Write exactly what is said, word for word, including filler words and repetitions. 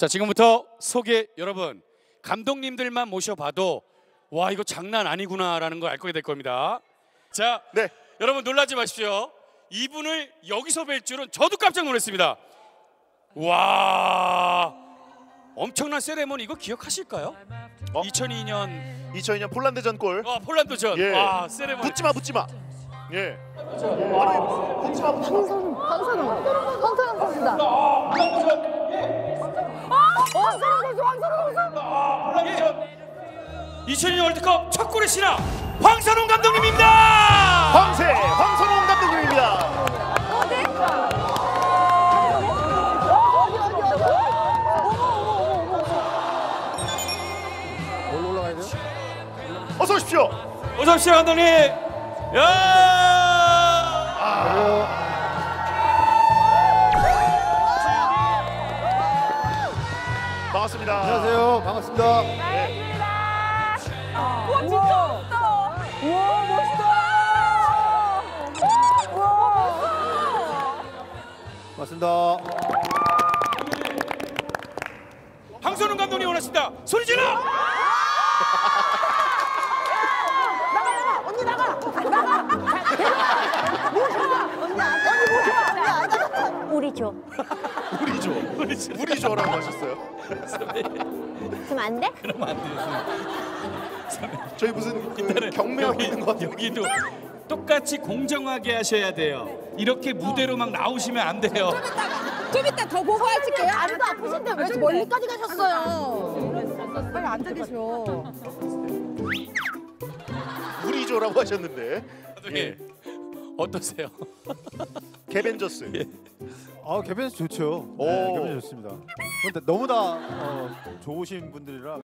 자, 지금부터 소개 여러분 감독님들만 모셔봐도 와 이거 장난 아니구나라는 걸 알 거게 될 겁니다. 자, 네. 여러분 놀라지 마십시오. 이분을 여기서 뵐 줄은 저도 깜짝 놀랐습니다. 와 엄청난 세레머니 이거 기억하실까요? 어? 이천이 년 이천이 년 폴란드전 골. 어, 폴란드전. 예. 와 세레머니. 붙지마 붙지마. 예. 황선우, 황선우, 황선우 선수다. 황선우 선수, 황선우 선수. 이천이 년 월드컵 첫 골의 신화 황선홍 감독님입니다. 황새 황선홍 감독님입니다. 어디? 올라가야 돼요? 어서 오십시오. 어서 오십시오 감독님. 야! 아. 반갑습니다. 안녕하세요. 반갑습니다. 와 진짜 멋있다. 와 멋있다. 와. 반갑습니다. 황선홍 감독님 원하신다. 소리 질러! 언니 나가. 나가. 모셔. 언니 안 언니 모셔. 언니 안 나가. 우리 줘. 우리죠. 우리죠라고 하셨어요. 그럼 안 돼? 그러면 안 돼요. 저희 무슨 그 경매하고 있는 것 같아요. 여기도 똑같이 공정하게 하셔야 돼요. 이렇게 무대로 막 나오시면 안 돼요. 좀 이따 더 보고 하실게요. 다리도 아프신데 왜 멀리까지 가셨어요? 빨리 앉아 계셔. 우리죠라고 하셨는데. 감독님 예. 어떠세요? 개벤저스. 예. 아, 개변 좋죠. 오. 네, 개변 좋습니다. 근데 너무나 어, 좋으신 분들이라.